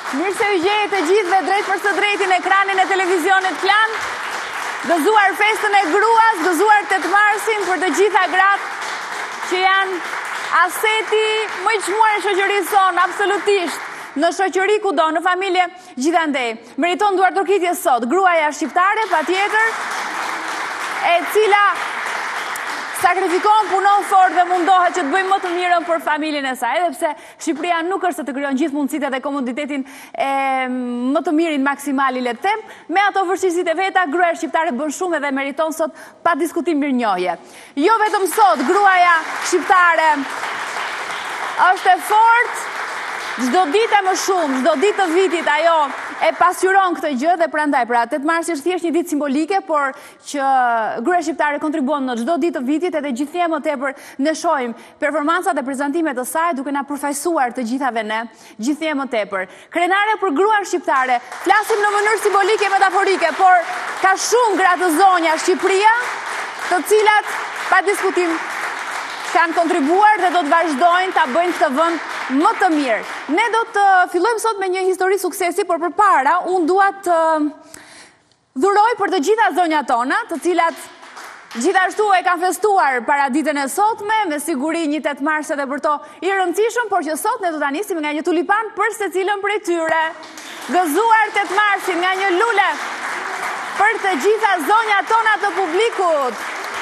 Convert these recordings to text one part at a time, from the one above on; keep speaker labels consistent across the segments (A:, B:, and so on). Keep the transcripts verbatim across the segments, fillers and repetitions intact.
A: Mirë se u gjejë të gjithëve drejt për së drejtin ekranin e televizionit Klan. Gëzuar festën e gruas, gëzuar tetë marsin për të gjitha gratë që janë aseti më i çmuar në shoqërisë sonë, absolutisht. Në shoqëri kudo, në familje, gjithandej. Meriton duartërkitje sot, gruaja shqiptare, patjetër, e cila sakrifikon, punon fort dhe mundohet që të bëjmë më të mirën për familjen e saj, edhe pse Shqipëria nuk është të krijon gjithë mundësitë dhe komoditetin e më të mirin maksimal i le të them, me ato vështirësitë e veta, gruaja shqiptare bën shumë dhe meriton sot pa diskutim mirënjohje. Jo vetëm sot, gruaja shqiptare është e fortë, çdo ditë më shumë, çdo ditë të vitit ajo e pasqyron këtë gjë dhe prandaj pra tetë marsi është thjesht një ditë simbolike, por që gruaja shqiptare kontribuon në çdo ditë të vitit edhe gjithnjë më tepër ne shohim performancat e prezantimet të saj duke na përfaqësuar të gjithave ne, gjithnjë më tepër. Krenare për gruan shqiptare, flasim në mënyrë simbolike e metaforike, por ka shumë gra të zonja Shqipëria, të cilat pa diskutim kanë kontribuar dhe do të vazhdojnë ta bëjnë këtë vend më të mirë. Ne do të fillojmë sot me një histori suksesi, por përpara unë dua të dhuroj për të gjitha zonjat tona, të cilat gjithashtu e kanë festuar para ditën e sotme, me siguri një tetë mars edhe për to i rëndësishëm, por që sot ne do ta nisim nga një tulipan për secilën prej tyre. Gëzuar tetë marsin nga një lule për të gjitha zonjat tona të publikut.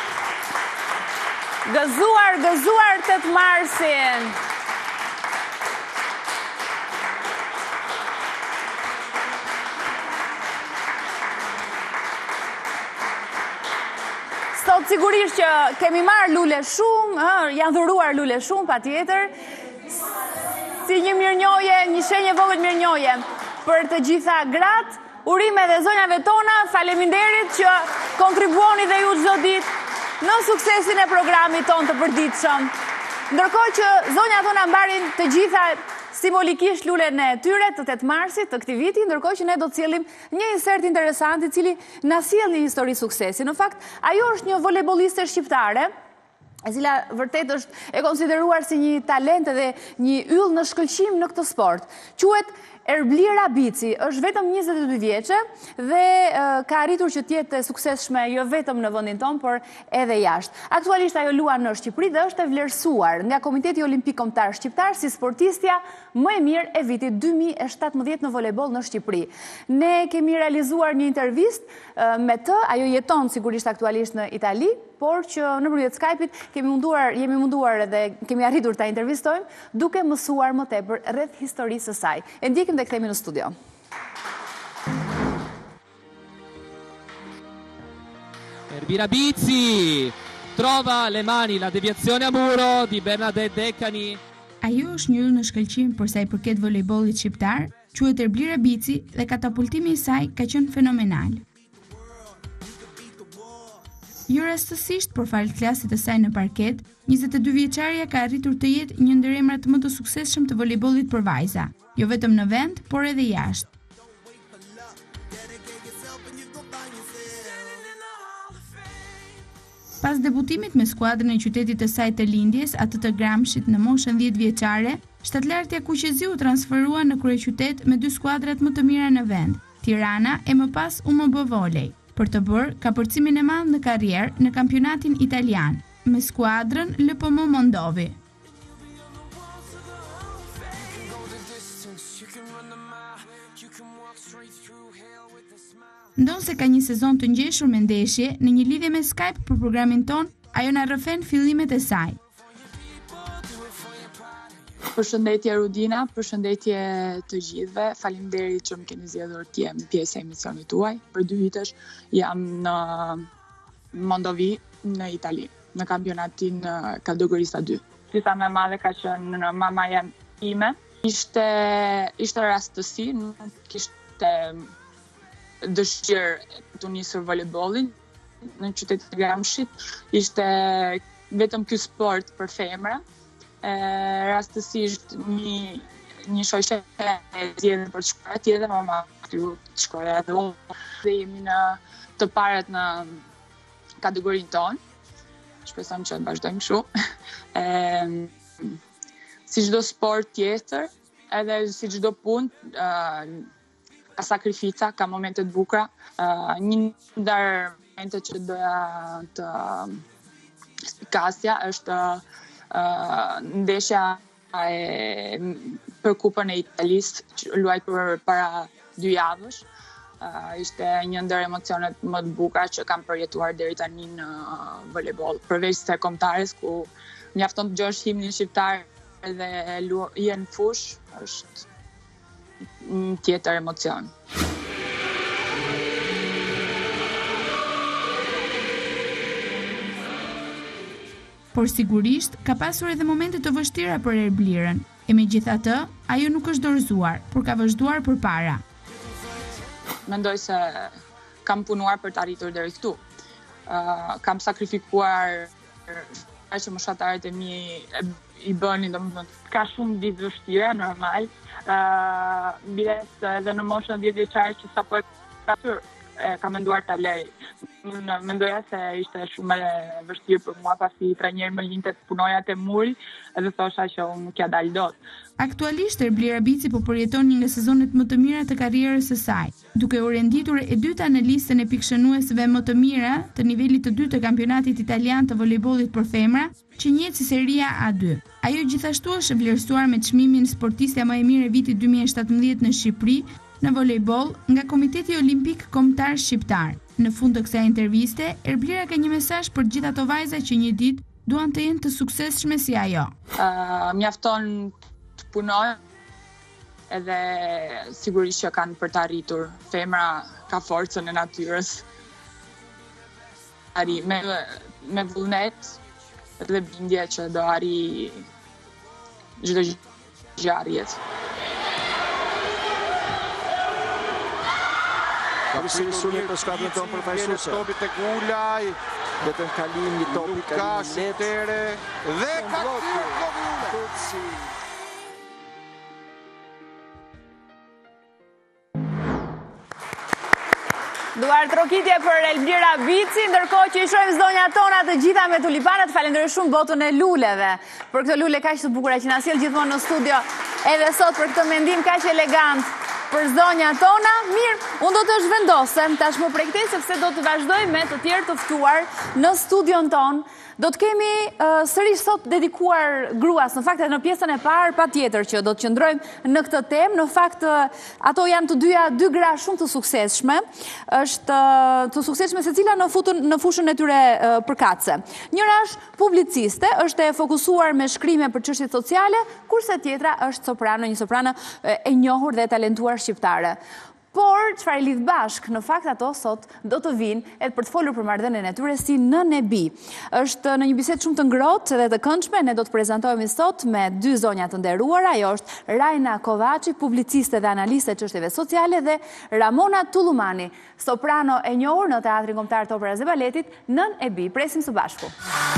A: Gëzuar, gëzuar tetë marsin. Sot sigurisht që kemi marrë lule shumë, janë dhuruar lule shumë, patjetër, si një mirënjohje, një shenjë vogël mirënjohje për të gjitha gratë, urime dhe zonjave tona, faleminderit që kontribuoni dhe ju çdo ditë në suksesin e programit ton të përditshëm. Ndërkohë që zonjat tona mbarin të gjitha simbolikisht lulen e tyre të tetë marsit të këtij viti, ndërkohë që ne do të sjellim një insert interesant i cili na sjell një histori suksesi. Në fakt, ajo është një volejbolliste shqiptare, e cila vërtet është e konsideruar si një talent dhe një yll në shkëlqim në këtë sport. Quhet Erblira Bici, është vetëm njëzet e dy vjeçe dhe uh, ka arritur që të jetë suksesshme jo vetëm në vendin tonë, por edhe jashtë. Aktualisht ajo luan në Shqipëri dhe është e vlerësuar nga Komiteti Olimpik Kombëtar Shqiptar si sportistja më e mirë e vitit dy mijë e shtatëmbëdhjetë në volejboll në Shqipëri. Ne kemi realizuar një intervistë uh, me të, ajo jeton sigurisht aktualisht në Itali, por që nëpërmjet Skype-it kemi munduar, jemi munduar dhe kemi arritur ta intervistojmë duke mësuar më tepër rreth historisë së saj. E ndjekim dhe kthehemi në studio.
B: Erblira Bici trova le mani, la deviazione a muro di Bernadette Decani.
C: Ajo është një yll në shkëlqim për sa i përket volejbollit shqiptar, quhet Erblira Bici dhe katapultimi i saj ka qenë fenomenal. Jo rastësisht, por fal klasit të saj në parket, njëzet e dy vjeçaria ka arritur të jetë një ndër emrat më të suksesshëm të volejbollit për vajza, jo vetëm në vend, por edhe jashtë. Pas debutimit me skuadrën e qytetit të saj të lindjes, atë të Gramshit në moshën dhjetë vjeçare, shtatlartja Kuqezi u transferua në kryeqytet me dy skuadrat më të mira në vend, Tirana e më pas U M B Volej, për të bërë kapërcimin e madh në karrierë në kampionatin italian, me skuadrën L P M Mondovi. Ndonë se ka një sezon të ngjeshur me ndeshje, në një lidhje me Skype për programin ton, ajo na rrëfen fillimet e saj.
D: Përshëndetje Rudina, përshëndetje të gjithëve. Faleminderit që më keni zgjedhur të jem pjesë e emisionit tuaj. Për dy vitesh jam në Mondovi në Itali, në kampionatin kategorisë A dy. Dita më e madhe ka qenë në mamaja ime. Ishte ishte rastësi, nuk kishte dëshirë të nisur volejbollin në qytetin e Gramshit. Ishte vetëm ky sport për femra. E, rastësisht një, një shoqe e zgjedhën për të shkuar atje dhe mama të shkoja edhe unë. Dhe jemi në të parët në kategorinë tonë. Shpresojmë që të vazhdojmë kështu. Si çdo sport tjetër, edhe si çdo punë, ka sakrifica, ka momente të bukura. Një ndër momente që doja të spikasja është ndeshja e për Kupën e Italisë, që luajt për para dy javësh. Ishte një ndër emocionet më të bukura që kam përjetuar deri tani në volejboll, përveç se kombëtares ku mjafton të dëgjosh himnin shqiptar dhe je në fush, është një tjetër emocion.
C: Por sigurisht, ka pasur edhe momente të vështira për Erblirën, e megjithatë, ajo nuk është dorëzuar, por ka vazhduar përpara.
D: Mendoj se kam punuar për të arritur deri këtu. Uh, kam sakrifikuar që moshatarët e mi i bënin, domethënë ka shumë ditë vështira, normal. Uh, Biles edhe në moshën dhjetë vjeçare që sapo e pasur, e kam menduar ta lej. Unë mendoja se ishte shumë e vështirë për mua, pasi trajneri më linte të punoja te muri edhe thosha që unë nuk ja dal dot.
C: Aktualisht Erblira Bici po përjeton një nga sezonet më të mira të karrierës së saj, duke u renditur e dyta në listën e pikëshënuesve më të mira të nivelit të dytë të kampionatit italian të volejbollit për femra, që njihet si Seria A dy. Ajo gjithashtu është vlerësuar me çmimin sportistja më e mirë e vitit dy mijë e shtatëmbëdhjetë në Shqipëri në volejboll nga Komiteti Olimpik Kombëtar Shqiptar. Në fund të kësaj interviste, Erblira ka një mesazh për gjithë ato vajza që një ditë duan të jenë të suksesshme si ajo.
D: Uh, mjafton të punoj, edhe sigurisht që kanë për të arritur. Femra ka forcën e natyrës. Ari me me vullnet dhe bindje që do arri çdo gjë arjet.
E: Përsi suni për shkatën tonë përfaqësuese. Topi tek Ulaj, vetëm kalim një topi ka sitere dhe ka Koviule.
A: Duar trokitje për Erblira Bici, ndërkohë që i shohim zonja tona të gjitha me tulipanat. Falenderoj shumë botën e luleve për këtë lule kaq të bukura që na sjell gjithmonë në studio, edhe sot për këtë mendim kaq elegant për zonja tona. Mirë, unë do të zhvendosem tashmë prej këtij, sepse do të vazhdoj me të tjerë të ftuar në studion ton. Do të kemi uh, sërish sot dedikuar gruas, në fakt në pjesën e parë patjetër që do të qëndrojmë në këtë temë. Në fakt uh, ato janë të dyja dy gra shumë të suksesshme, është uh, të suksesshme secila në futun në fushën e tyre uh, përkatëse. Njëra është publiciste, është e fokusuar me shkrime për çështje sociale, kurse tjetra është soprano, një soprano uh, e njohur dhe e talentuar shqiptare. Por, çfarë lidh bashk, në fakt ato sot do të vinë edhe për të folur për marrëdhënien e tyre si nën e bi. Është në një bisedë shumë të ngrohtë dhe të këndshme, ne do të prezantohemi sot me dy zonja të nderuara. Ajo është Rajna Kovaçi, publiciste dhe analiste e çështjeve sociale, dhe Ramona Tullumani, soprano e njohur në Teatrin Kombëtar të Operës dhe Baletit, nën e bi. Presim së bashku.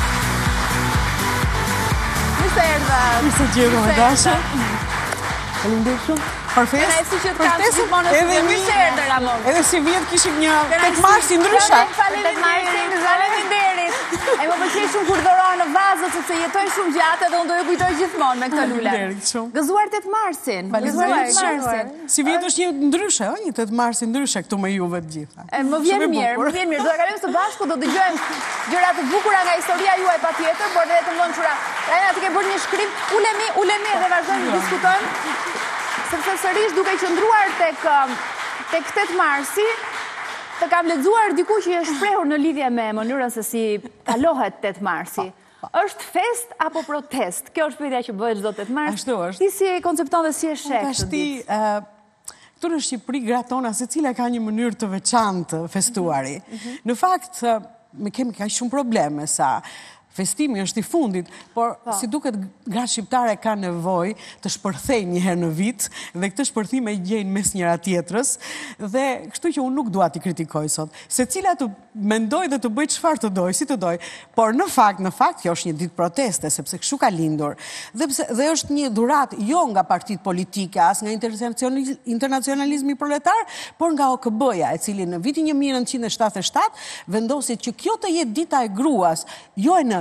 A: Mirë se erdha.
F: Mirë se gjego me dashur. Faleminderit shumë. Përfest,
A: përfest, edhe mi,
F: edhe si vjetë kishim një tek marsi ndryshe.
A: Faleminderit, faleminderit. E më pëlqej shumë kur dhurojnë në vazët, sepse jetoj shumë gjatë dhe unë do e kujtoj gjithmonë me këtë lule. Gëzuar tetë marsin.
F: Faleminderit. Si vjetë është një ndryshe, një tetë marsi ndryshe këtu me juve të gjitha.
A: Më vjen mirë, më vjen mirë. Do të kalojmë së bashku, do të dëgjojmë gjëra të bukura nga historia juaj patjetër, por edhe të mençura. Rajna, ti ke bërë një shkrim, ulemi, ulemi dhe vazhdojmë të diskutojmë. Sepse sërish duke qëndruar tek tek tetë marsi, të kam lexuar diku që është shprehur në lidhje me mënyrën se si kalohet tetë marsi. Është fest apo protest? Kjo është pyetja që bëhet çdo tetë mars.
F: Ashtu është.
A: Ti si e koncepton dhe si e sheh këtë ditë?
F: Këtu në Shqipëri gratona secila ka një mënyrë të veçantë festuari. Në fakt, me kemi ka shumë probleme sa festimi është i fundit, por si duket gratë shqiptare ka nevojë të shpërthej një herë në vit dhe këtë shpërthim e gjejnë mes njëra tjetrës, dhe kështu që unë nuk dua t'i kritikoj sot. Secila të mendoj dhe të bëj çfarë të doj, si të doj, por në fakt, në fakt kjo është një ditë proteste, sepse kështu ka lindur. Dhe, dhe është një dhuratë jo nga partitë politike, as nga internacionalizmi proletar, por nga O K B-ja, e cili në vitin një mijë e nëntëqind e shtatëdhjetë e shtatë vendosi që kjo të jetë dita e gruas, jo e nënës,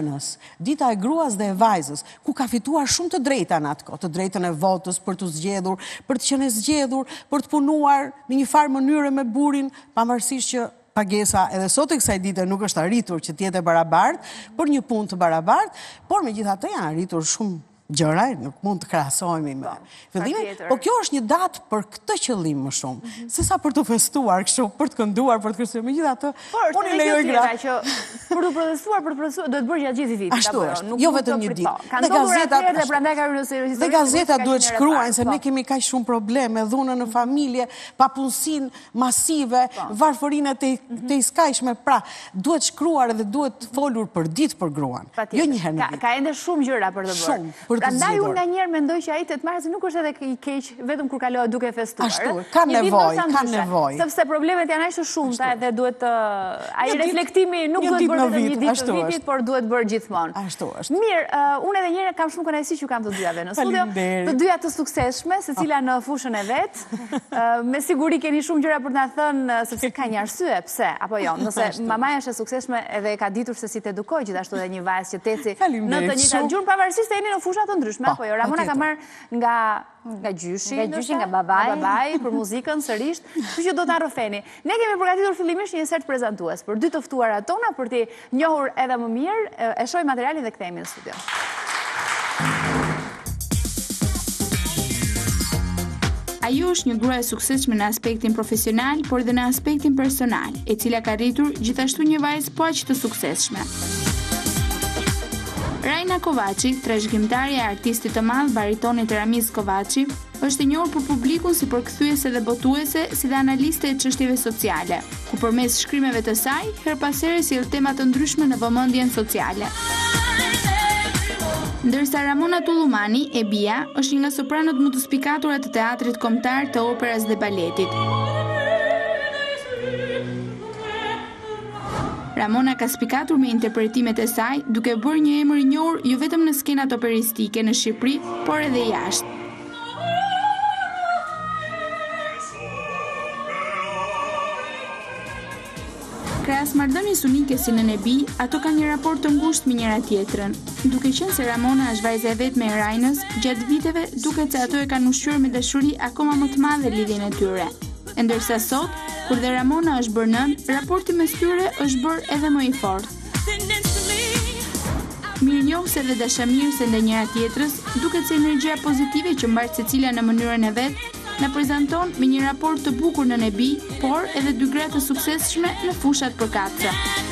F: nënës, dita e gruas dhe e vajzës, ku ka fituar shumë të drejta në atë kohë, të drejtën e votës për të zgjedhur, për të qenë zgjedhur, për të punuar në një farë mënyre me burin, pavarësisht që pagesa edhe sot e kësaj dite nuk është arritur që t'jetë e barabartë, për një punë të barabartë, por megjithatë janë arritur shumë gjëra, nuk mund të krahasojmë me fillimin, po kjo është një datë për këtë qëllim më shumë, se sa për të festuar kështu, për të kënduar, për të kërcyer. Megjithatë,
A: unë i lejoj gra që për të protestuar, për të protestuar, do të bërë gjatë gjithë vitit.
F: Ashtu është, jo vetëm një ditë.
A: Dhe gazetat, dhe prandaj ka hyrë seriozisht.
F: Dhe gazetat duhet shkruajnë se ne kemi kaq shumë probleme, dhunën në familje, papunësinë masive, varfërinë të iskajshme, pra duhet shkruar dhe duhet folur për ditë për gruan. Jo një herë në vit.
A: Ka ende shumë gjëra për të bërë. Prandaj unë nga njerë mendoj që ai tetë marsi nuk është edhe i keq vetëm kur kalohet duke festuar.
F: Ashtu, ka nevojë, ka nevojë.
A: Sepse problemet janë aq të shumta dhe duhet ai reflektimi nuk duhet bërë vetëm një ditë të vitit, por duhet bërë gjithmonë.
F: Ashtu është.
A: Mirë, unë edhe njëherë kam shumë kënaqësi që kam të dyjave në studio, të dyja të suksesshme, secila në fushën e vet. Me siguri keni shumë gjëra për të na thënë, sepse ka një arsye pse, apo jo, nëse mamaja është e suksesshme edhe e ka ditur se si të edukoj gjithashtu edhe një vajzë që teci në të njëjtën gjurmë, pavarësisht se jeni në fusha të ndryshme, apo jo. Ramona ka marrë nga nga gjyshi,
G: nga gjyshi, nga babai,
A: babai për muzikën sërish, kështu që do ta rrofeni. Ne kemi përgatitur fillimisht një insert prezantues për dy të ftuarat tona për t'i njohur edhe më mirë, e shohim materialin dhe kthehemi në studio.
C: Ajo është një grua e suksesshme në aspektin profesional, por dhe në aspektin personal, e cila ka rritur gjithashtu një vajzë po aq të suksesshme. Rajna Kovaçi, trashëgimtarja e artistit të madh baritonit Ramiz Kovaçi, është e njohur për publikun si përkthyese dhe botuese, si dhe analiste e çështjeve sociale, ku përmes shkrimeve të saj, her pas here sjell tema të ndryshme në vëmendjen sociale. Ndërsa Ramona Tullumani, e bia, është një nga sopranët më të spikatura të teatrit kombëtar, të operas dhe baletit. Ramona ka spikatur me interpretimet e saj, duke bërë një emër i njohur jo vetëm në skenat operistike në Shqipëri, por edhe jashtë. Krahas marrëdhënies unike si në Nebi, ato kanë një raport të ngushtë me njëra tjetrën. Duke qenë se Ramona është vajza e vetme e Rajnës, gjatë viteve duket se ato e kanë ushqyer me dashuri akoma më të madhe lidhjen e tyre. Ndërsa sot, kur dhe Ramona është bërë nën, raporti mes tyre është bërë edhe më i fortë. Mirënjohëse dhe dashamirëse ndaj njëra tjetrës, duket se energjia pozitive që mbart secila në mënyrën e vet, na prezanton me një raport të bukur në Nebi, por edhe dy gra të suksesshme në fushat përkatëse.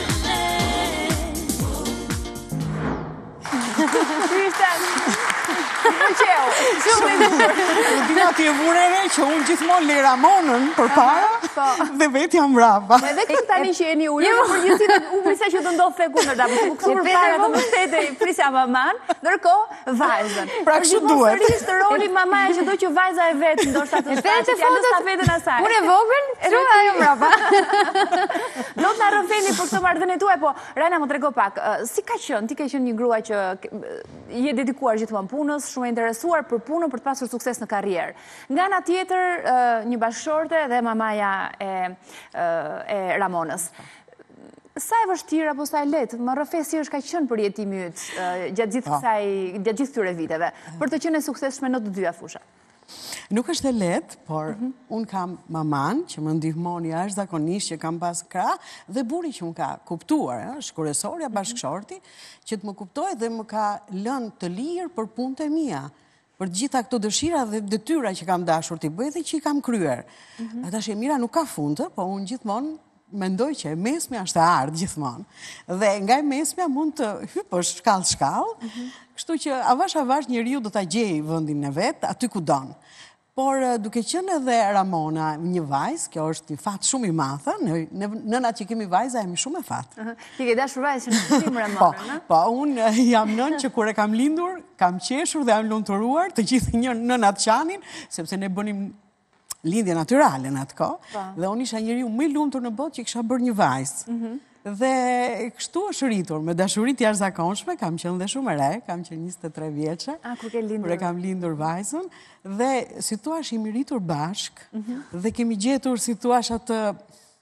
A: Qeu, shumë i bukur.
F: Dina ti e vurere që unë gjithmonë le Ramonën për para dhe vetë jam brava.
A: Edhe këtë tani që jeni ulur, për gjithësi u prisja që të ndodhë the kundër, da përse kësur për para të mbështete i prisja maman, ndërkohë vajzën.
F: Pra kështu duhet.
A: Për gjithë të roli mamaja që do që vajza e vetë, ndoshta të shpaqit, ja në stafetën asaj.
G: Unë e vogël, shumë ajo mbrapa.
A: Do të na rrëfeni për këtë marrëdhënie tuaj, po Rajna më trego pak, si ka qenë, ti ke qenë një grua që je dedikuar gjithmonë punës, shumë e interesuar për punën, për të pasur sukses në karrierë. Nga ana tjetër, një bashkëshorte dhe mamaja e, e Ramonës. Sa e vështirë apo sa e lehtë, më rrëfe si është ka qenë për jetimi yt gjatë gjithë kësaj, gjatë gjithë këtyre viteve, për të qenë e suksesshme në të dyja fushat?
F: Nuk është e lehtë, por unë kam maman që më ndihmon jashtëzakonisht që kam pas krah dhe burri që më ka kuptuar, është kryesorja bashkëshorti, që të më kuptoj dhe më ka lënë të lirë për punët e mia, për të gjitha këto dëshira dhe detyra që kam dashur t'i bëj dhe që i kam kryer. Tash e mira nuk ka fundë, po unë gjithmonë mendoj që e mesmja është e ardhë gjithmonë. Dhe nga e mesmja mund të hypësh shkallë shkallë, kështu që avash avash njeriu do ta gjejë vendin e vet aty ku don. Por duke qenë edhe Ramona një vajzë, kjo është një fat shumë i madh, ne nënat që kemi vajza jemi shumë e fat.
A: Ti ke dashur vajzë në tim Ramona,
F: Po, po unë jam nën që kur e kam lindur, kam qeshur dhe jam lumturuar të gjithë një nënat qanin, sepse ne bënim lindje natyrale në atë kohë, dhe unë isha njeriu më i lumtur në botë që kisha bërë një vajzë. Dhe kështu është rritur, me dashurit jashtëzakonshme, kam qenë dhe shumë e re, kam qenë njëzet e tre vjeçe, kur e kam lindur vajzën, dhe si thua shimi rritur bashk, dhe kemi gjetur si thua atë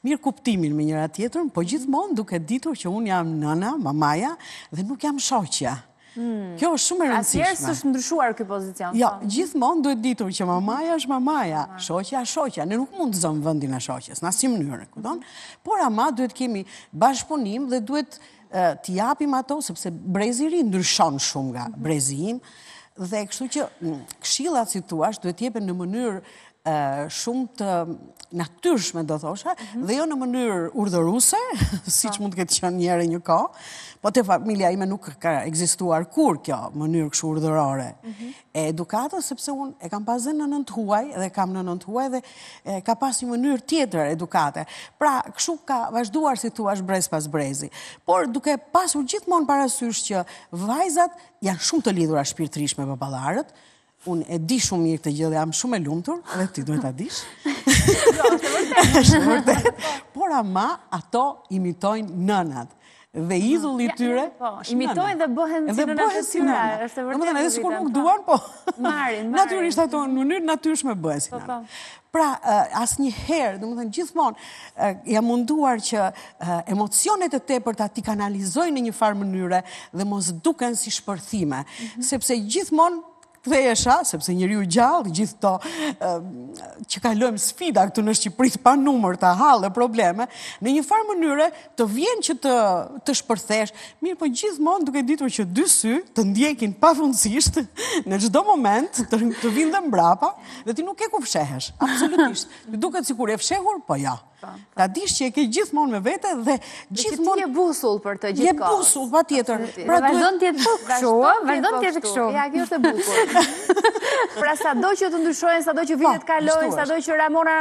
F: mirë kuptimin me njëra tjetrën, po gjithmonë duke ditur që unë jam nëna, mamaja, dhe nuk jam shoqja. Kjo është shumë e rëndësishme.
A: Asnjëherë s'është ndryshuar ky pozicion.
F: Jo, gjithmonë duhet ditur që mamaja është mamaja, shoqja është shoqja. Ne nuk mund të zëmë vendin e shoqjes, në asnjë mënyrë, kupton? Por ama duhet kemi bashkëpunim dhe duhet t'i japim ato, sepse brezi i ri ndryshon shumë nga brezi im, dhe kështu që këshillat, si thua, duhet t'jepen në mënyrë shumë të natyrshme, do thosha, dhe jo në mënyrë urdhëruese, siç mund të ketë qenë një herë një kohë, po te familja ime nuk ka ekzistuar kur kjo mënyrë kështu urdhërore e edukatës, sepse unë e kam pasur në nënt huaj dhe kam në nënt huaj dhe ka pas një mënyrë tjetër edukate. Pra, kështu ka vazhduar, si thua, brez pas brezi. Por duke pasur gjithmonë parasysh që vajzat janë shumë të lidhura shpirtërisht me baballarët. Unë e di shumë mirë këtë gjë dhe jam shumë e lumtur, edhe ti duhet ta dish. Është vërtet. Por ama ato imitojnë nënat. Dhe idhulli i tyre
A: imitojnë dhe bëhen si nënat e tyre. Është vërtet.
F: Domethënë edhe sikur nuk duan, po
A: marrin,
F: natyrisht ato në mënyrë natyrshme bëhen si nënat. Pra, asnjëherë, domethënë gjithmonë jam munduar që emocionet e tepërta t'i kanalizojnë në një farë mënyre dhe mos duken si shpërthime, sepse gjithmonë kthehesha, sepse njeriu gjallë, gjithë to që kalojmë sfida këtu në Shqipëri pa numër të hallë probleme, në një farë mënyre të vjen që të të shpërthesh, mirë po gjithmonë duke ditur që dy sy të ndjekin pafundësisht në çdo moment, të, të vinë dhe mbrapa, dhe ti nuk e ku fshehesh, absolutisht. Ti duket sikur e fshehur, po ja. Ta dish që e ke gjithmonë me vete dhe gjithmonë
A: je busull për të gjithë kohën.
F: Je busull, patjetër.
G: Pra vazhdon të jetë kështu, ë? Vazhdon të jetë kështu.
A: Ja, kjo është e bukur. Pra sado që të ndryshojnë, sado që vitet kalojnë, sado që Ramona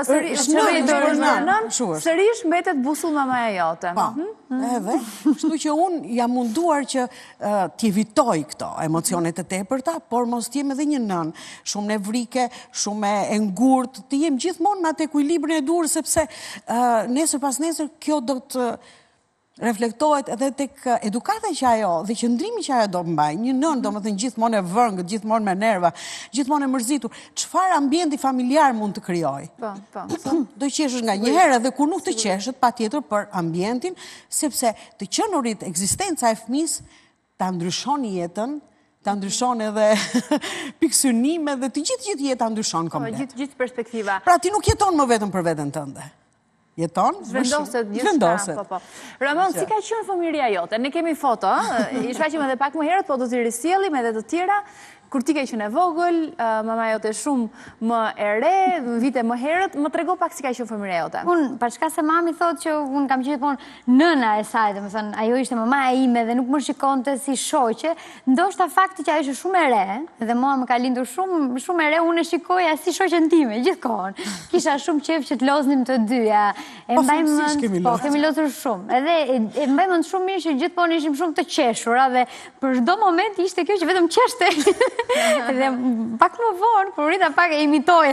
A: sërish mbetet busull mamaja jote.
F: Po. Edhe, kështu që unë jam munduar që t'i evitoj këto emocionet e tepërta, por mos t'jem edhe një nën, shumë nevrike, shumë e ngurt, t'jem gjithmonë me atë ekuilibrin e dur, sepse nesër pas nesër kjo do të reflektohet edhe tek edukata që ajo dhe qëndrimi që ajo do të mbaj. Një nën do më thënë gjithmonë e vëngët, gjithmonë me nerva, gjithmonë e mërzitur. Çfarë ambienti familjar mund të krijoj?
A: Po, po.
F: Do qeshësh nga një herë dhe kur nuk të qeshët, patjetër për ambientin, sepse të qenurit ekzistenca e fëmis ta ndryshon jetën, ta ndryshon edhe pikësynime dhe të gjithë gjithë jeta ndryshon komplet.
A: Gjithë gjithë perspektiva.
F: Pra ti nuk jeton më vetëm për veten tënde. Jeton?
A: Vendoset gjithçka. Po, po. Ramon, si ka qenë fëmijëria jote? Ne kemi foto, i shfaqim edhe pak më herët, po do t'i risjellim edhe të tjera. Kur ti ke qenë e vogël, mama jote shumë më e re, vite më herët, më trego pak si ka qenë fëmijëria jote.
G: Unë, për shkak se mami thotë që unë kam qenë gjithmonë nëna e saj, domethënë ajo ishte mamaja ime dhe nuk më shikonte si shoqe, ndoshta fakti që ajo ishte shumë e re dhe mua më ka lindur shumë shumë e re, unë e shikoja si shoqen time gjithkohon. Kisha shumë qejf që të loznim të dyja. E mbaj mend, po kemi lozur shumë. Edhe e mbaj mend shumë mirë që gjithmonë ishim shumë të qeshura dhe për çdo moment ishte kjo që vetëm qeshte. Dhe pak më vonë, kur rrita pak e imitoja.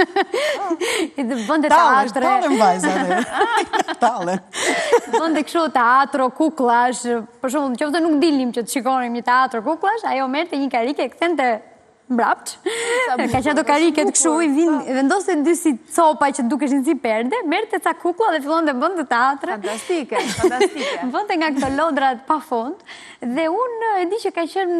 G: Bënde teatre.
F: Talen vajzat. Talen.
G: Bënde kështu teatro, kuklash. Për shumë, që nuk dilnim që të shikonim një teatro kuklash, ajo merte një karike e këthente mbrapt. Ka që ato karike të kështu, vendose në dy si copa që dukeshin si perde, merte ca kukla dhe fillon dhe bënde teatre.
A: Fantastike, fantastike.
G: Bënde nga këto lodrat pa fund. Dhe unë e di që ka qenë,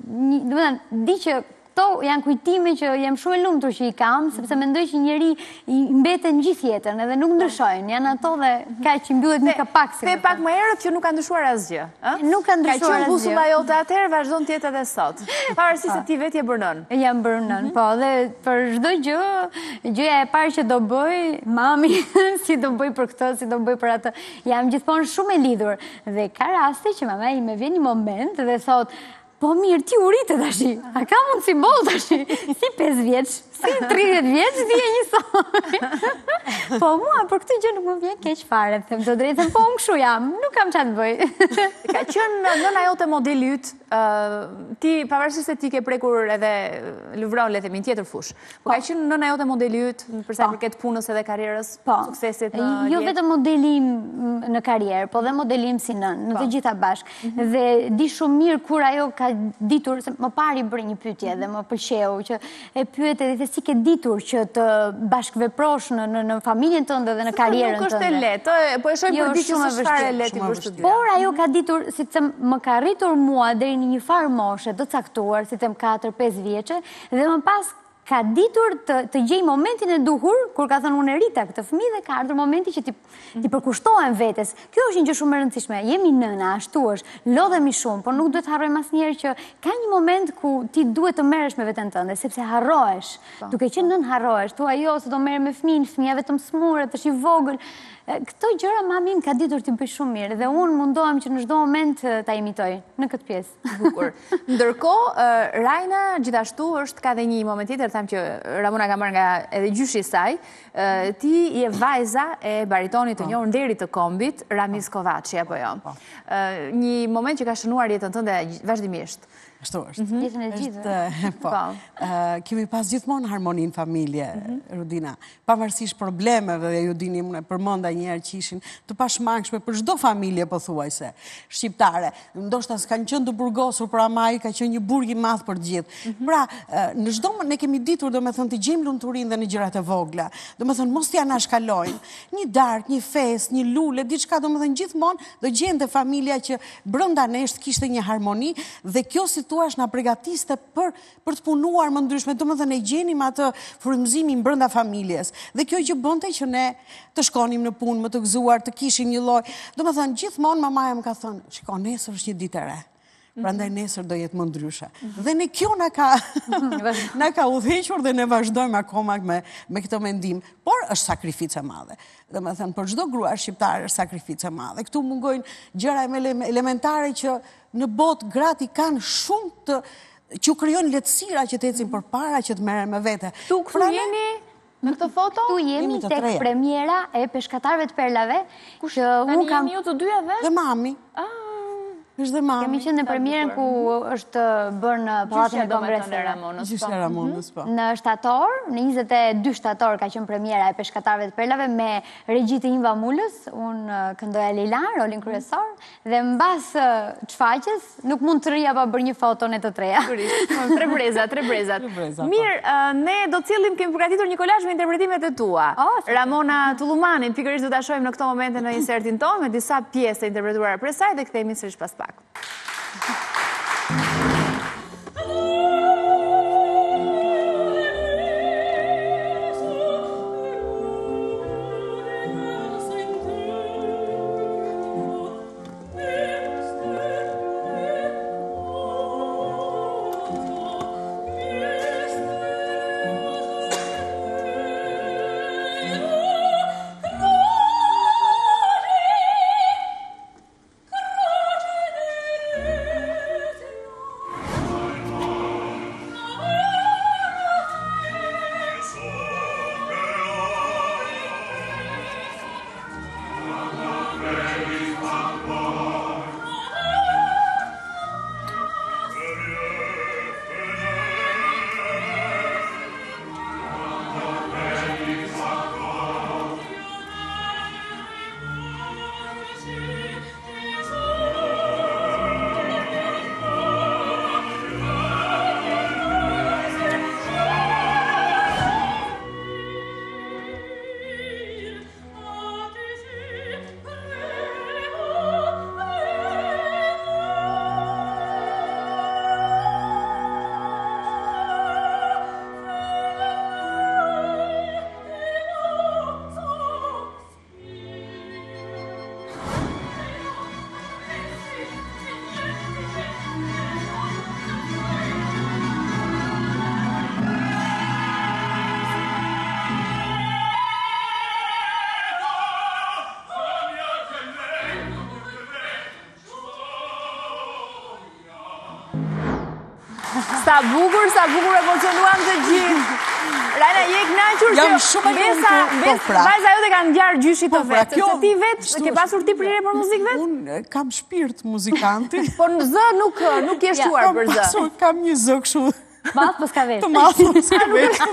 G: di që këto janë kujtime që jam shumë e lumtur që i kam, sepse mendoj që njeri i mbeten gjithë jetën edhe nuk ndryshojnë. Janë ato dhe ka që mbyllet një kapak.
A: Te pak më herët që nuk ka ndryshuar asgjë.
G: Nuk ka ndryshuar asgjë.
A: Ka qenë busulla jote atëherë, vazhdon të jetë edhe sot. Pavarësisht se ti vetë je bërë nën.
G: Jam bërë nën, po, dhe për çdo gjë, gjëja e parë që do bëj, mami, si do bëj për këtë, si do bëj për atë, jam gjithmonë shumë e lidhur. Dhe ka raste që mama ime vjen një moment dhe thot, po mirë, ti uritë tashi, a ka mund si bol tashi, si pesë vjeç, si tridhjetë vjeç, ti e njësoj. Po mua, për këtë gjë nuk më vjen keq fare, them të drejtën, po unë kështu jam, nuk kam çfarë të bëj.
A: Ka qenë nëna jote modeli yt, ti pavarësisht se ti ke prekur edhe lëvron le të themi tjetër fush. Po ka qenë nëna jote modeli yt për sa i përket punës edhe karrierës, suksesit në jetë.
G: Jo vetëm modeli im në karrierë, po dhe modeli im si nën, në të gjitha bashkë. Dhe di shumë mirë kur ajo ka ditur, se më pari bërë një pyetje dhe më pëlqeu që e pyet edhe se si ke ditur që të bashkëveprosh në në familje familjen tënde dhe në karrierën tënde.
A: Nuk është e lehtë, po e shoh për ditë që është fare e lehtë për studiu.
G: Por ajo ka ditur, si të them, më ka rritur mua deri në një farë moshe të caktuar, si të them katër pesë vjeçe, dhe më pas ka ditur të gjej momentin e duhur, kur ka thënë unë e rita këtë fëmijë dhe ka ardhur momenti që ti përkushtohen vetes. Kjo është një gjë shumë e rëndësishme. Jemi nëna, ashtu është, lodhemi shumë, por nuk duhet harrojmë asnjëherë që ka një moment ku ti duhet të merresh me veten tënde, sepse harrohesh. Duke qenë nën harrohesh, thua jo se do merrem me fëmijën, fëmia vetëm smuret, është i vogël. Këto gjëra mami ka ditur t'i bëj shumë mirë dhe unë mundohem që në çdo moment ta imitoj në këtë pjesë.
A: Bukur. Ndërkohë, Rajna gjithashtu është ka dhe një moment tjetër, tham që Ramona ka marrë nga edhe gjyshi i saj, ti je vajza e baritonit të njohur Nderi të Kombit, Ramiz Kovaçi apo jo. Një moment që ka shënuar jetën tënde vazhdimisht.
F: Ashtu është.
G: Jetën e gjithë.
F: Po. Kemi pas gjithmonë harmoni në familje, Rudina. Pavarësisht problemeve, dhe ju dini më përmenda një herë që ishin të pashmangshme për çdo familje pothuajse shqiptare. Ndoshta s'kanë qenë të burgosur, por amai ka qenë një burg i madh për të gjithë. Pra, në çdo ne kemi ditur, domethënë, të gjejmë lumturinë dhe në gjërat e vogla. Domethënë, mos t'ia anashkalojmë. Një darkë, një festë, një lule, diçka, domethënë gjithmonë do gjente familja që brenda nesh kishte një harmoni dhe kjo situash na përgatiste për për të punuar më ndryshme, domethënë e gjenim atë frymëzimin brenda familjes. Dhe kjo gjë bënte që ne të shkonim në punë më të gëzuar, të kishim një lloj. Domethënë gjithmonë mamaja më ka thënë, "Shiko, nesër është një ditë e re. Prandaj nesër do jetë më ndryshe." Dhe ne kjo na ka na ka udhëhequr dhe ne vazhdojmë akoma me me këtë mendim, por është sakrificë e madhe. Domethënë për çdo grua shqiptare është sakrificë e madhe. Ktu mungojnë gjëra elementare që në botë gratë kanë shumë të që u krijojnë lehtësira që të ecin përpara, që të merren me vete.
A: Tu këtu jeni në këtë foto?
G: Tu jemi tek premiera e Peshkatarëve të Perlave.
A: Kush tani jemi ju të dy edhe?
F: Dhe mami. Është dhe mami.
G: Kemi qenë në premierën ku është bërë në Pallatin e Kongreseve.
F: Gjyshja e Ramonës, po.
G: Në shtator, në njëzet e dy shtator ka qenë premiera e Peshkatarëve të Perlave me regjitë Inva Mulës, unë këndoja Leila, rolin kryesor, dhe mbas çfaqjes nuk mund të rria pa bërë një foto ne të treja.
A: Tre breza, tre brezat. Mirë, ne do të cillim kemi përgatitur një kolazh me interpretimet e tua. Ramona Tullumanin pikërisht do ta shohim në këtë momente në insertin tonë me disa pjesë të interpretuara prej saj dhe kthehemi sërish pas pak. Sa bukur, sa bukur emocionuam të gjithë. Rajna, je kënaqur që
F: jam shumë e lumtur.
A: Vajza jote ka ngjarë gjyshi të vet. Se ti vetë ke pasur ti prirje për muzikë vet?
F: Unë kam shpirt muzikanti.
A: Po në zë nuk nuk je shtuar për zë.
F: Pasur kam një zë kështu.
G: Madh po s'ka vetë.
F: Të madh po s'ka vetë.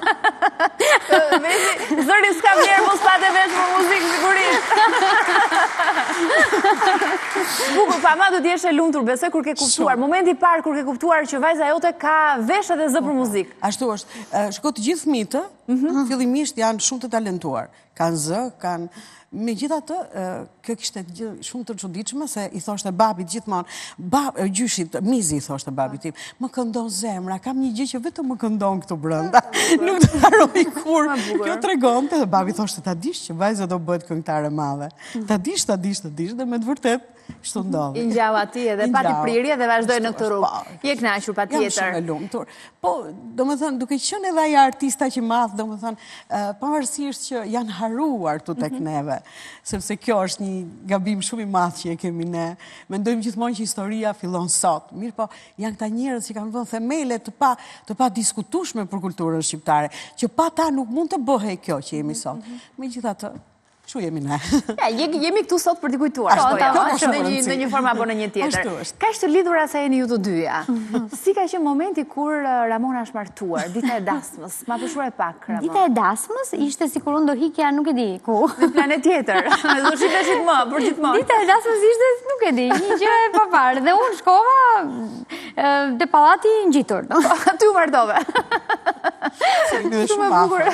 A: Zëri s'ka vlerë, mos patë vetë për muzikë sigurisht. Bukur, Shqopa, ma do t'jesh e lumtur, besoj kur ke kuptuar. Momenti i parë kur ke kuptuar që vajza jote ka vesh edhe zë për muzikë.
F: Ashtu është. Shko të gjithë fëmijët, fillimisht janë shumë të talentuar. Kanë zë, kanë... Megjithatë, kjo kishte shumë të çuditshme se i thoshte babit gjithmonë, bab, gjyshit, mizi i thoshte babit tim, më këndon zemra, kam një gjë që vetëm më këndon këtu brenda. Nuk të harroj kur. Kjo tregonte dhe babi thoshte ta dish që vajza do bëhet këngëtare e madhe. Ta dish, ta dish, ta dish dhe me të vërtet Kështu ndodhi.
A: I ngjau atij edhe pati prirje dhe vazhdoi në këtë rrugë. Je kënaqur patjetër.
F: Jam shumë e lumtur. Po, domethënë, duke qenë edhe ai artista që madh, domethënë, pavarësisht që janë haruar tu tek neve, sepse kjo është një gabim shumë i madh që e kemi ne. Mendojmë gjithmonë që historia fillon sot. Mirë, po janë këta njerëz që kanë vënë themele të pa të pa diskutueshme për kulturën shqiptare, që pa ta nuk mund të bëhej kjo që jemi sot. Megjithatë, Shu jemi ne.
A: Ja, jemi këtu sot për t'i kujtuar. Në një formë apo në një tjetër. Ka ishte lidhura sa jeni ju të dyja. Si ka qenë momenti kur Ramona është martuar, dita e dasmës? Ma përshkruaj pak, Ramona.
G: Dita e dasmës ishte sikur unë do hikja nuk e di ku.
A: Në planet tjetër. Do shiteshit më, për gjithmonë.
G: Dita e dasmës ishte nuk e di, një gjë e paparë. Dhe unë shkova te pallati ngjitur.
A: Ty u martove.
F: Shumë e bukur.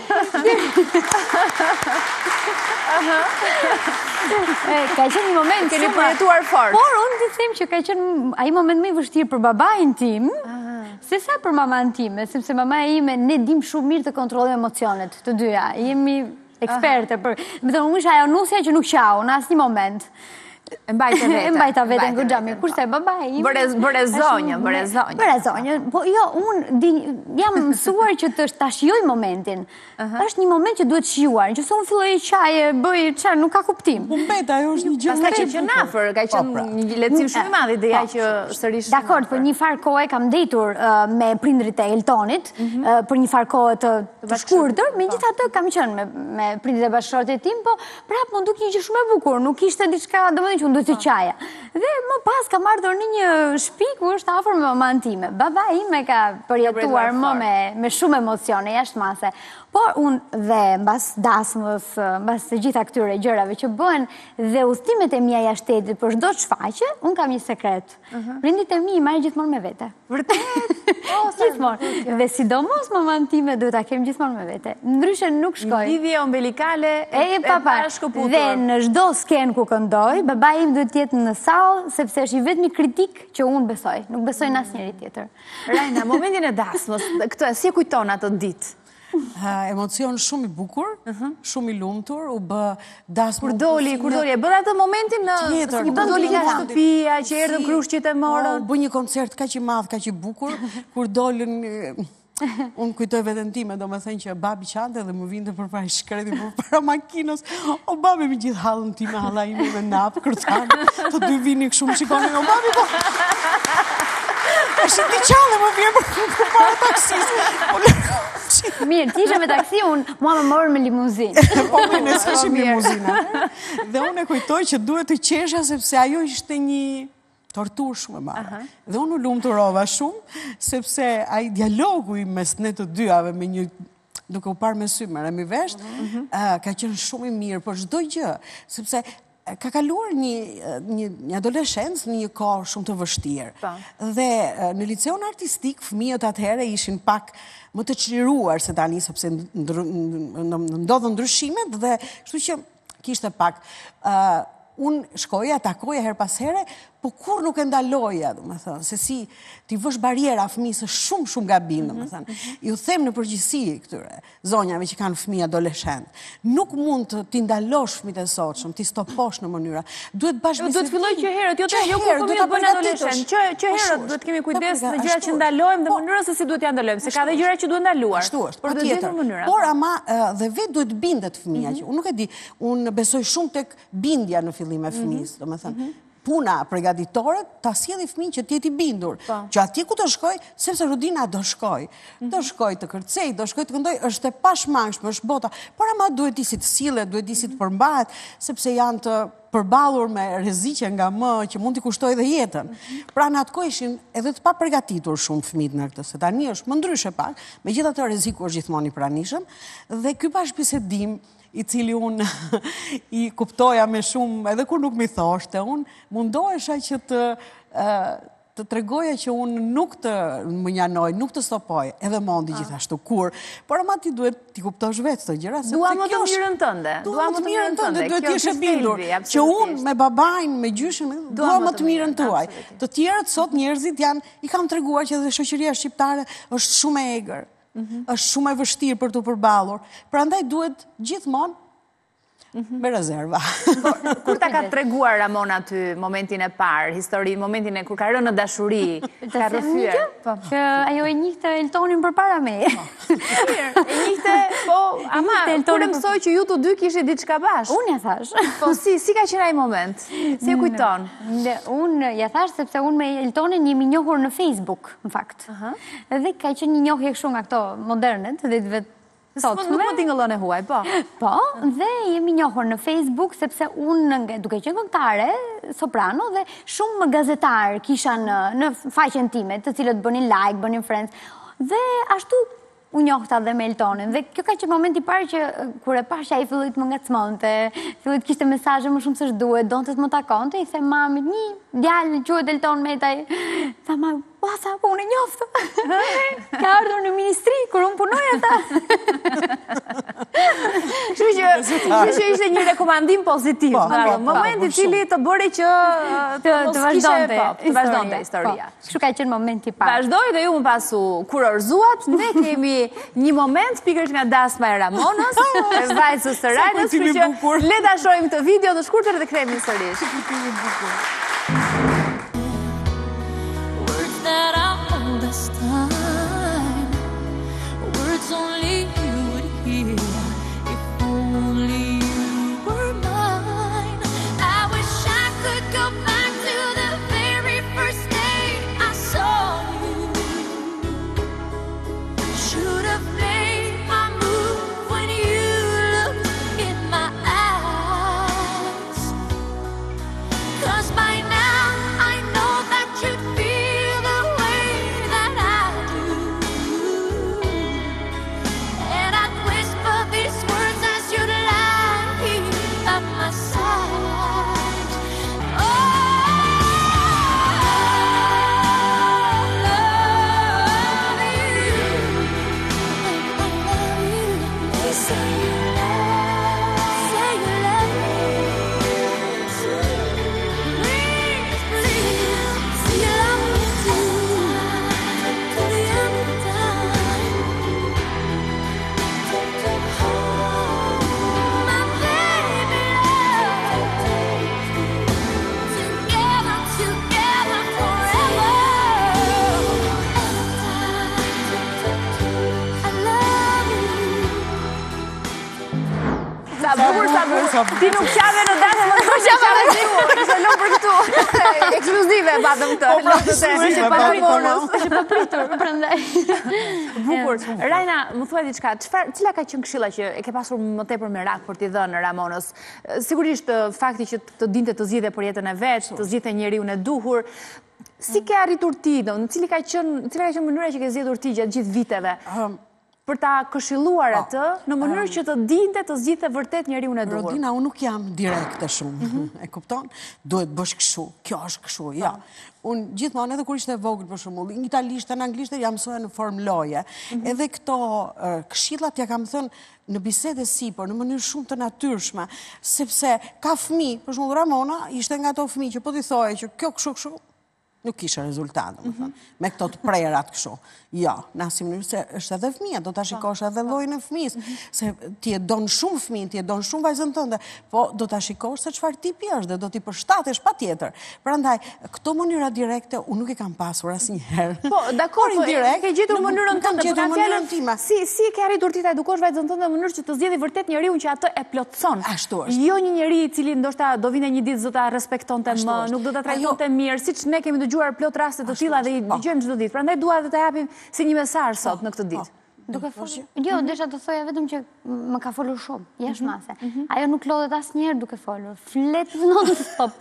G: Ka qenë një moment
A: keni përjetuar fort.
G: Por unë të them që ka qenë ai moment më i vështirë për babain tim, se sa për maman time, sepse mamaja ime ne dim shumë mirë të kontrollojmë emocionet, të dyja. Jemi eksperte për, më thënë, unë isha ajo nusja që nuk qau në asnjë moment.
A: E mbajta veten.
G: E mbajta veten goxhami. Kurse babai im
A: bëre bëre zonjë, bëre zonjë.
G: Bëre zonjë. Po jo, unë jam mësuar që të ta shijoj momentin. Është një moment që duhet shijuar. Nëse unë filloj qaje, bëj çfarë, nuk ka kuptim.
F: Po mbet, ajo është një gjë
A: më e qenë afër, ka qenë një lehtësim shumë i madh ideja që sërish.
G: Dakor, për një farë kohë kam ndetur me prindrit e Eltonit, për një farë kohë të shkurtër, megjithatë kam qenë me me prindrit e bashkëshortit tim, po prapë më duk një gjë shumë e bukur, nuk ishte diçka, domethënë që unë duhet të qaja. Dhe më pas kam ardhur në një shtëpi ku është afër me maman time. Baba ime ka përjetuar më me me shumë emocione jashtëmase. Por unë dhe mbas dasmës, mbas të gjitha këtyre gjërave që bëhen dhe udhëtimet e mia jashtë shtetit për çdo çfaqje, unë kam një sekret. Prindit e mi i marrin gjithmonë me vete.
A: Vërtet?
G: Gjithmonë. Dhe sidomos maman time duhet ta kem gjithmonë me vete. Ndryshe nuk shkoj.
A: Lidhje umbilikale e bashkëputur.
G: Dhe në çdo sken ku këndoj, babai im duhet të jetë në sallë sepse është i vetmi kritik që unë besoj. Nuk besoj në asnjëri tjetër.
A: Rajna, momentin e dasmës, këtë si e kujton atë ditë?
F: Emocion shumë i bukur, shumë i lumtur, u bë dasmë.
A: Kur doli, kur doli, e bën atë momentin në
F: tjetër,
A: kur doli nga shtëpia, që erdhën krushqit e morën.
F: Bë një koncert kaq i madh, kaq i bukur, kur dolën unë kujtoj veten time, domethënë që babi qante dhe më vinte përpara shkreti përpara makinës. O babi me gjithë hallën time, halla ime me nap, kërcan, të dy vini kështu më shikonin, o babi po. Është ti qallë më vjen përpara taksisë.
G: Mirë, ti ishe me taksi, unë mua më morën me limuzinë.
F: Po, me nësë ishim limuzina. Dhe unë e kujtoj që duhet të qesha, sepse ajo ishte një tortur shumë e madhe. Dhe unë u lumturova shumë, sepse ai dialogu i mes ne të dyave me një duke u parë me sy me remi vesh, ka qenë shumë i mirë për çdo gjë, sepse ka kaluar një adoleshencë në një kohë shumë të vështirë. Dhe në liceun artistik, fëmijët atëherë ishin pak më të çliruar se tani, sepse ndodhën ndryshimet dhe kështu që kishte pak. Unë shkoja, takoja her pas here, po kur nuk e ndaloja, domethënë, se si ti vësh bariera fëmijës është shumë shumë gabim, domethënë. Ju them në përgjithësi këtyre zonjave që kanë fëmijë adoleshent, nuk mund të t'i ndalosh fëmijët e sotshëm, ti stoposh në mënyra. Duhet bashkëbisedim.
A: Duhet filloj që herët, jo të jo kur fëmijët bëjnë adoleshent, që që herët duhet kemi kujdes në gjërat që ndalojmë dhe mënyrën se si duhet ja ndalojmë, se ka dhe gjëra që duhet ndaluar.
F: Ashtu është,
A: por duhet të mënyra.
F: Por ama dhe vetë duhet bindet fëmia që unë nuk e di, unë besoj shumë tek bindja në fillim e fëmijës, domethënë. Puna përgatitore, ta sjellë fëmijën që të jetë i bindur, që atje ku të shkoj, sepse Rudina do shkoj, do shkoj të kërcej, do shkoj të këndoj, është e pashmangshme, është bota, por ama duhet i si të sillet, duhet i si të përmbahet, sepse janë të përballur me rreziqe nga më që mund t'i kushtoj dhe jetën. Pra në atë kohë ishin edhe të pa përgatitur shumë fëmijët në këtë, se tani është më ndryshe pak, megjithatë rreziku është gjithmonë i pranishëm, dhe ky bashkëbisedim i cili unë i kuptoja me shumë, edhe kur nuk mi thoshte, unë mundohesha që të të tregoja që unë nuk të më njanoj, nuk të stopoj, edhe mondi gjithashtu kur, por ama ti duhet t'i kuptosh vetë të gjëra.
A: Dua më të mirën tënde.
F: Dua më të mirën tënde, duhet t'jesh e bindur, që unë me babajnë, me gjyshin, dua më të mirën tuaj. Të tjerët sot njerëzit janë, i kam treguar që edhe shoqëria shqiptare është shumë e egër, është shumë e vështirë për t'u përballur. Prandaj duhet gjithmonë me rezerva.
A: Kur ta ka treguar Ramona ty momentin e parë, histori, momentin e kur ka rënë në dashuri, ka rrëfyer?
G: Që ajo e njihte Eltonin përpara meje.
A: Mirë, e njihte, po, ama, kur e mësoj që ju të dy kishit diçka bashkë?
G: Unë ja thash.
A: Po, si, si ka qenë ai moment? Si e kujton?
G: Unë ja thash sepse unë me Eltonin jemi njohur në Facebook, në fakt. Dhe ka qenë një njohje kështu nga këto modernet, dhe vetë
A: Nuk më tingëllon e huaj, po?
G: Po, dhe jemi njohur në Facebook, sepse unë duke qenë këngëtare, soprano, dhe shumë gazetarë kisha në faqen time, të cilët bënin like, bënin friends, dhe ashtu u njohta dhe me Eltonin. Dhe kjo ka qenë momenti i parë që kur e pash ai fillit më ngacmonte, fillit kishte mesazhe më shumë se ç'duhet, donte të më takonte, i the mamit, një djalë quhet Elton Metaj. Tha ma, po sa po unë e njoft. Ka ardhur në ministri kur unë punoj ata.
A: Kështu që që ishte një rekomandim pozitiv. Në moment i cili të bëri që
G: të vazhdonte
A: të vazhdonte historia.
G: Kështu ka qenë momenti i parë.
A: Vazhdoi dhe ju më pasu kurorzuat, ne kemi një moment pikërisht nga dasma e Ramonës, e vajzës së Rajnës, kështu që le ta shohim këtë video të shkurtër dhe kthehemi sërish.
H: Words that I understand, words only you would hear, if only you were mine. I wish I could go back to the very first day I saw you. Should have made my move when you looked in my eyes, 'cause by now I know that you'd feel the way that I do, and I'd whisper these words as you'd lie here at my side. Oh, love you, I love you. Please say you love, say you love me. Please, please, say you love me too, to the end of time. My baby love, together, together forever. I love you.
A: Sa bukur, sa bukur. Ti nuk qave në dasmë, nuk qave në zimu. Ishte lëmë për këtu. Ekskluzive, patëm këtë. Lotët e ishte papritur.
G: Ishte papritur, prandaj.
A: Bukur. Rajna, më thuaj diçka, çfarë, cila ka qenë këshilla që e ke pasur më tepër merak për t'i dhënë Ramonës? Sigurisht fakti që të dinte të zgjidhte për jetën e vet, të zgjidhte njeriu e duhur. Si ke arritur ti, do, në cili ka qenë, cila ka qenë mënyra që ke zgjedhur ti gjatë gjithë viteve? Për ta këshilluar atë në mënyrë që të dinte të zgjidhte vërtet njeriu e duhur.
F: Rodina, unë nuk jam direkte shumë, e kupton? Duhet bësh kështu, kjo është kështu, ja. Unë gjithmonë edhe kur ishte e vogël për shembull, në italisht e në anglisht jam mësoja në formë loje. Edhe këto këshillat ja kam thënë në bisede sipër, në mënyrë shumë të natyrshme, sepse ka fëmijë, për shembull Ramona ishte nga ato fëmijë që po t'i thoje që kjo kështu kështu, nuk kisha rezultat, me këto të prerat kështu. Ja, në asnjë mënyrë se është edhe fëmia, do ta shikosh edhe llojin e fëmijës, se ti e don shumë fëmijën, ti e don shumë vajzën tënde, po do ta shikosh se çfarë tipi është dhe do t'i përshtatesh patjetër. Prandaj, këto mënyra direkte unë nuk i kam pasur asnjëherë.
A: Po, dakor, po, ke gjetur mënyrën tënde,
F: gjetur mënyrën time.
A: Si si ke arritur ti ta edukosh vajzën tënde në mënyrë që të zgjidhë vërtet njeriu që atë e plotson.
F: Ashtu është.
A: Jo një njeri i cili ndoshta do vinte një ditë do ta respektonte më, nuk do ta trajtonte mirë, siç ne kemi dëgjuar plot raste të tilla dhe i dëgjojmë çdo ditë. Prandaj dua të ta japim si një mesazh sot në këtë ditë.
G: Duke folur... Jo, desha të thoja vetëm që më ka folur shumë, jashtë mase. Ajo nuk lodhet asë njerë duke folur. Flet non-stop.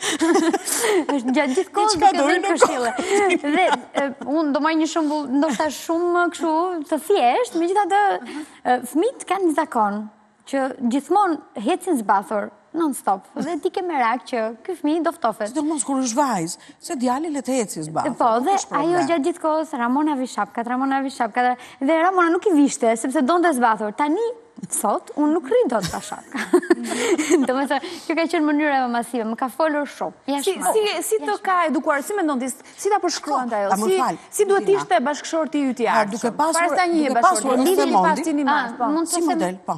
G: Është gjatë gjithë kohës duke dhënë këshille. Dhe unë do marrë një shembull ndoshta shumë kështu të thjesht, megjithatë fëmijët kanë një zakon që gjithmonë hecin zbathur non-stop. Dhe ti ke merak që ky fëmijë do ftofet.
F: Sidomos kur është vajzë, se djali le të eci zbathur.
G: Po, dhe ajo gjatë gjithë kohës Ramona vi shapkat, Ramona vi shapkat, dhe Ramona nuk i vishte, sepse donte zbathur. Tani, sot, unë nuk rri dot pa shapka. Do me thënë, kjo ka qenë mënyra e masive, më ka folur shumë.
A: Si të ka edukuar, si mendon ti, si ta përshkruan të ajo? Si duhet ishte bashkëshorti yt i ardhshëm?
F: Duke pasur,
A: duke pasur
F: lidhje me
A: pas tini mas, po.
F: Si model, po.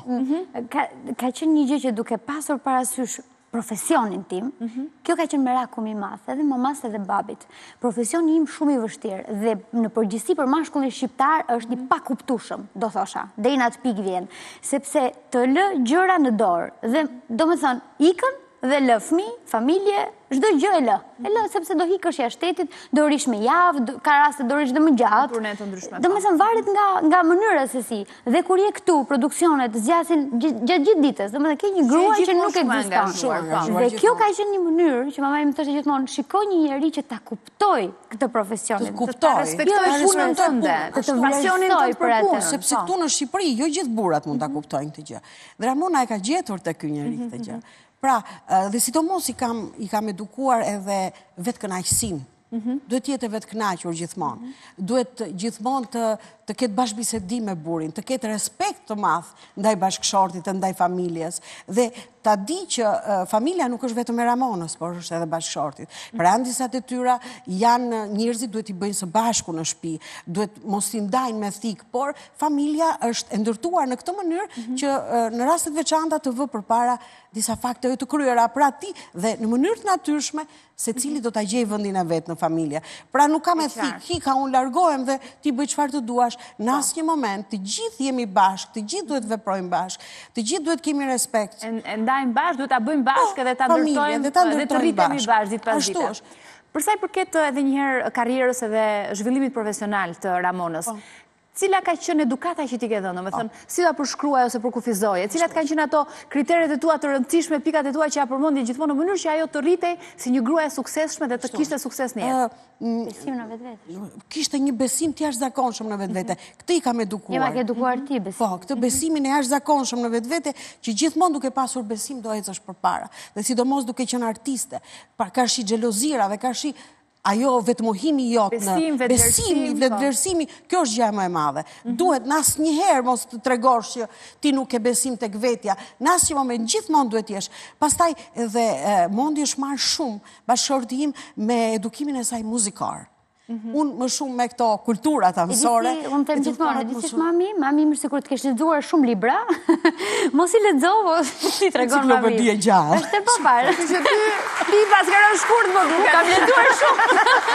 G: Ka qenë një gjë që duke pasur parasysh profesionin tim, kjo ka qenë meraku i madh, edhe mamas edhe babit. Profesioni im shumë i vështirë dhe në përgjithësi për mashkullin shqiptar është i pakuptueshëm, do thosha, deri në atë pikë vjen, sepse të lë gjëra në dorë dhe domethënë ikën dhe lë fëmijë, familje, çdo gjë e lë. E lë sepse do hikësh jashtë shtetit, do rish me javë, ka raste do rish dhe më gjatë. Domethënë varet nga nga mënyra se si. Dhe kur je këtu, produksionet zgjasin gjatë gjithë ditës. Domethënë ke një grua që nuk ekziston. Dhe kjo ka qenë një mënyrë që mama im thoshte gjithmonë, shikoj një njerëz që ta kuptoj këtë profesion,
F: të ta
A: respektoj punën tënde, të pasionin tënd për punë,
F: sepse këtu në Shqipëri jo gjithë burrat mund ta kuptojnë këtë gjë. Dhe Ramona e ka gjetur te ky njerëz këtë gjë. Pra, dhe sidomos i kam, i kam edukuar edhe vetë kënaqësinë. Duhet jetë vetë kënaqur gjithmonë. Duhet gjithmonë të, të ketë bashkëbisedim me burrin, të ketë respekt të madh ndaj bashkëshortit, ndaj familjes. Dhe ta di që uh, familja nuk është vetëm e Ramonës, por është edhe bashkëshortit. Prandisat e tyra janë njerëzit duhet i bëjnë së bashku në shtëpi, duhet mos i ndajnë me thik, por familja është e ndërtuar në këtë mënyrë mm -hmm. që uh, në rastet veçanta të vë përpara disa fakte të kryera pra ti dhe në mënyrë të natyrshme se cili do ta gjej vendin e vet në familje. Pra nuk kam e thik, hika unë largohem dhe ti bëj çfarë të duash. Në asnjë moment të gjithë jemi bashkë, të gjithë duhet veprojmë bashkë, të gjithë duhet kemi respekt.
A: E ndajmë bashkë, duhet ta bëjmë bashkë dhe ta ndërtojmë dhe të rritemi bashkë ditë pas dite. Për sa i përket edhe një herë karrierës edhe zhvillimit profesional të Ramonës, cila ka qenë edukata që ti ke dhënë, me thënë, si ta përshkruaj ose përkufizoje, cilat kanë qenë ato kriteret e tua të rëndësishme, pikat e tua që ja përmendje gjithmonë në mënyrë që ajo të rritej si një grua e suksesshme dhe të kishte sukses në jetë.
G: Besim në vetvete.
F: Kishte një besim të jashtëzakonshëm në vetvete. Këtë i kam edukuar.
G: Jema ke edukuar ti besim.
F: Po, këtë besimin e jashtëzakonshëm në vetvete që gjithmonë duke pasur besim do ecësh përpara. Dhe sidomos duke qenë artiste, pa ka shi xhelozira dhe ka shi ajo vetmohimi jot në besimi, vetëvlerësimi, kjo është gjë më e madhe. Duhet në asnjëherë mos të tregosh që ti nuk ke besim tek vetja. Në asnjë moment gjithmonë duhet jesh. Pastaj edhe mondi është marrë shumë bashkëshorti im me edukimin e saj muzikar. Unë më shumë me këto kulturat amësore.
G: Unë them gjithmonë, e di si mami, mami më sikur të kesh lexuar shumë libra, mos i lexo, mos i tregon mami.
F: Enciklopedia gjallë.
G: Është e paparë.
A: Që ty ti pas kanë shkurt më duket.
G: Kam lexuar shumë.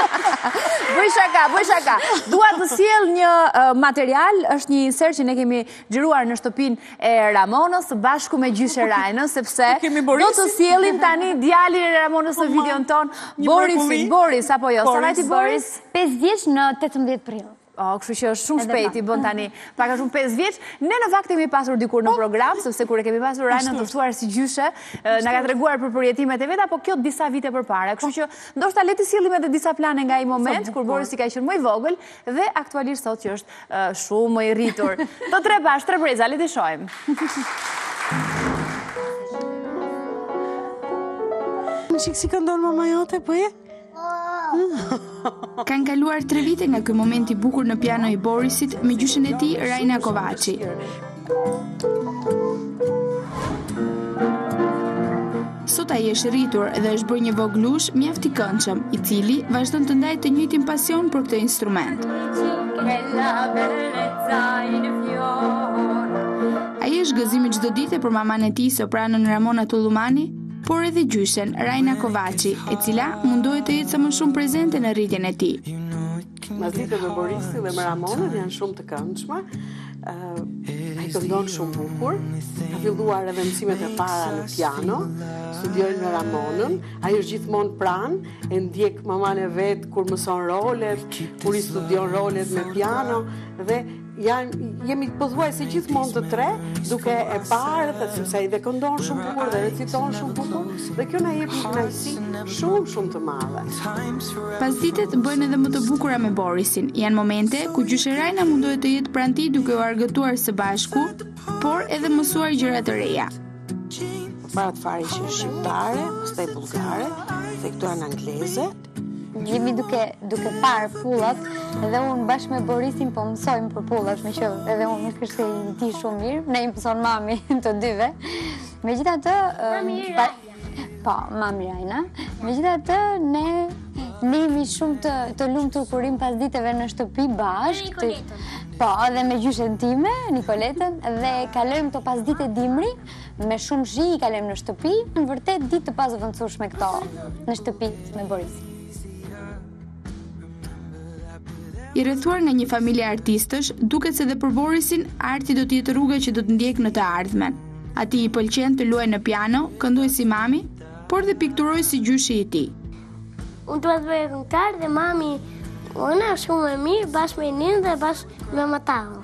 A: Bëj shaka, bëj shaka. Dua të sjell një material, është një insert që ne kemi xhiruar në shtëpinë e Ramonës bashku me gjyshe Rajnën, sepse do të sjellim tani djalin e Ramonës në videon ton, Boris, Boris apo jo, sa vajti Boris?
G: pesë vjeç në tetëmbëdhjetë prill.
A: O, kështu që është shumë shpejt i bën tani, pak a shumë pesë vjeç. Ne në fakt kemi pasur dikur në program, sepse kur e kemi pasur Rajnën të ftuar si gjyshe, na ka treguar për përjetimet e veta, po kjo disa vite përpara. Kështu që ndoshta le të sjellim edhe disa plane nga ai moment kur Boris i ka qenë më i vogël dhe aktualisht sot që është shumë më i rritur. Do tre bash, tre breza, le të shohim.
F: Shik si këndon mama jote, po je?
C: Kanë kaluar tre vite nga ky moment i bukur në piano i Borisit me gjyshen e tij Rajna Kovaçi. Sot ai është rritur dhe është bërë një voglush mjaft i këndshëm, i cili vazhdon të ndajë të njëjtin pasion për këtë instrument. Ai është gëzimi çdo ditë për maman e tij, sopranën Ramona Tullumani, por edhe gjyshen Rajna Kovaçi, e cila mundohet të jetë sa më shumë prezente në rritjen e tij.
F: Mazlitë me Borisi dhe me Ramonën janë shumë të këndshme. Uh, ai këndon shumë bukur. Ka filluar edhe mësimet e para në piano, studiojnë me Ramonën. Ai është gjithmonë pranë, e ndjek maman e vet kur mëson rolet, kur i studion rolet me piano dhe jemi pothuaj se gjithmonë të tre, duke e parë, dhe sepse ai dhe këndon shumë bukur dhe reciton shumë bukur, dhe kjo na jep një kënaqësi shumë shumë të madhe.
C: Pasditet bëjnë edhe më të bukura me Borisin. Janë momente ku gjysherajna mundohet të jetë pranë tij duke u argëtuar së bashku, por edhe mësuar gjëra të reja.
F: Para të fari që shqiptare, pastaj bullgare, dhe këtu janë angleze.
G: Jemi duke, duke parë pullat, edhe unë bashkë me Borisin po mësojmë për pullat, me që edhe unë nuk është i ti shumë mirë, ne i mëson mami të dyve. Megjithatë, mami Rajna. Po, mami Rajna. Megjithatë, ne ne jemi shumë të, të lumtur kur rim pas diteve në shtëpi bashkë. Nikoletën. Po, edhe me gjyshen time, Nikoletën, dhe kalojmë të pas dite dimri, me shumë shi i kalojmë në shtëpi, në vërtet ditë të pasvendësueshme këto në shtëpi me Borisin.
C: I rrethuar nga një familje artistësh, duket se dhe për Borisin arti do të jetë rruga që do të ndjek në të ardhmen. Atij i pëlqen të luajë në piano, këndojë si mami, por dhe pikturojë si gjyshi i tij.
I: Unë duhet të bëj këngëtar dhe mami ona shumë e mirë bashkë me Nin dhe bashkë me Matao.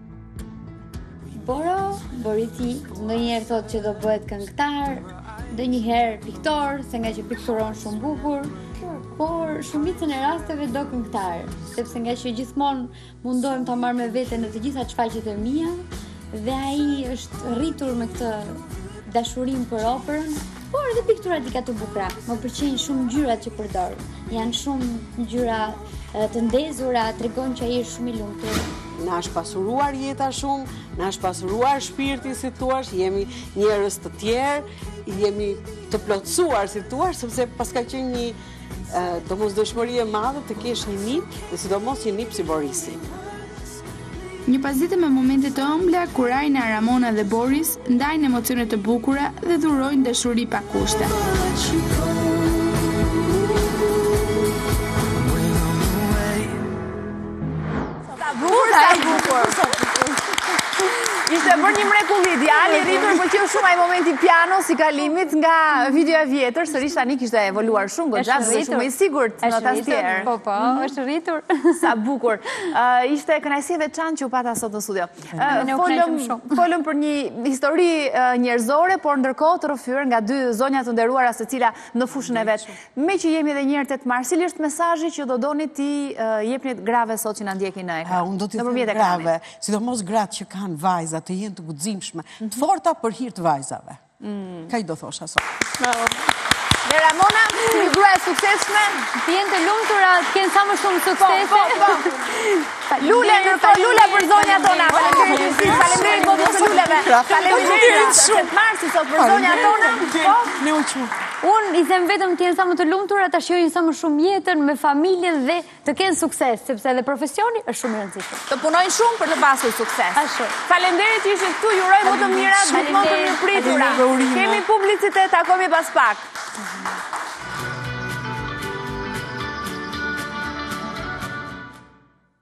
G: Boro, Boriti ndonjëherë thotë që do bëhet këngëtar, ndonjëherë piktor, se nga që pikturon shumë bukur, por shumicën e rasteve do këngëtar, sepse nga që gjithmonë mundohem ta marr me vete në të gjitha shfaqjet e mia, dhe ai është rritur me këtë dashurinë për operën, por edhe pikturat i ka të bukura. Më pëlqejnë shumë ngjyrat që përdor. Janë shumë ngjyra të ndezura, tregon që ai është shumë i lumtur.
F: Na është pasuruar jeta shumë, na është pasuruar shpirti, si thua, jemi njerëz të tjerë, jemi të plotësuar, si thua, sepse paska qenë një domosdoshmëri e madhe të kesh një nip, dhe sidomos një nip si Borisi.
C: Një pasdite me momente të ëmbla, kur Rajna, Ramona dhe Boris ndajnë emocione të bukura dhe dhurojnë dashuri pa kushte.
A: Sa bukur, sa bukur. Ishte bërë një mrekulli ideal, i rritur pëlqeu shumë ai momenti pianos i kalimit nga videoja vjetër, sërish tani kishte evoluar shumë goxha, është shumë i sigurt në tastier.
G: Po, po, është rritur.
A: Sa bukur. Ishte kënaqësi e veçantë që u pata sot në studio. Folëm folëm për një histori njerëzore, por ndërkohë të rrëfyer nga dy zonja të nderuara secila në fushën e vet. Me që jemi edhe një herë tetë mars, cili është mesazhi që do doni ti jepni grave sot që na ndjekin në ekran?
F: Unë do t'i them grave, sidomos gratë që kanë vajza të jenë të guximshme, të forta për hir të vajzave. Kaj do thosha sot.
A: Dhe Ramona, një grua e suksesshme,
G: të jenë të lumtura, të kenë sa më shumë suksese.
A: Po, po, po. Lule, ndërkohë lule për zonja tona. Faleminderit, faleminderit botës së luleve. Faleminderit shumë marsi sot për zonja tona. Po,
F: ne u qu.
G: Unë i them vetëm të jenë sa më të lumtura, ta shijojnë sa më shumë jetën me familjen dhe të kenë sukses, sepse edhe profesioni është shumë i rëndësishëm.
A: Të punojnë shumë për të pasur sukses.
G: Ashtu.
A: Faleminderit që ishit këtu, ju uroj më të mirat, gjithmonë të mirëpritura. Kemi publicitet, takohemi pas pak.